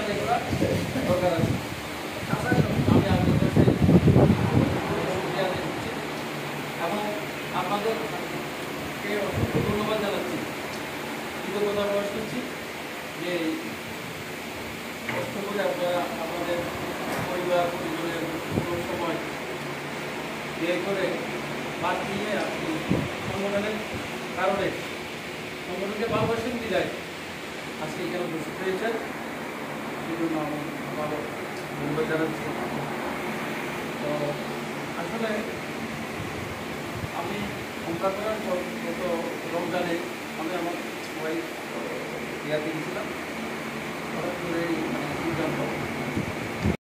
যাচাই করা দরকার আছে। আমি আপনাদের কাছে শুকরিয়া আদায় করছি এবং আপনাদেরকে অসংখ্য ধন্যবাদ জানাচ্ছি, কৃতজ্ঞতা প্রকাশ করছি যে কষ্ট করে আপনারা আমাদের পরিবার পরিজনের সময় ব্যয় করে বাদ দিয়ে আপনি সংগঠনের কারণে সংগঠনকে ভালোবাসেন বিদায় আজকে এখানে উপস্থিত হয়েছেন, সেই জন্য আমি ভালো ধন্যবাদ জানাচ্ছি। তো আসলে আমি সংখ্যা করার গত রমজানে আমি আমার ওয়াইফ ইয়াতে গেছিলাম।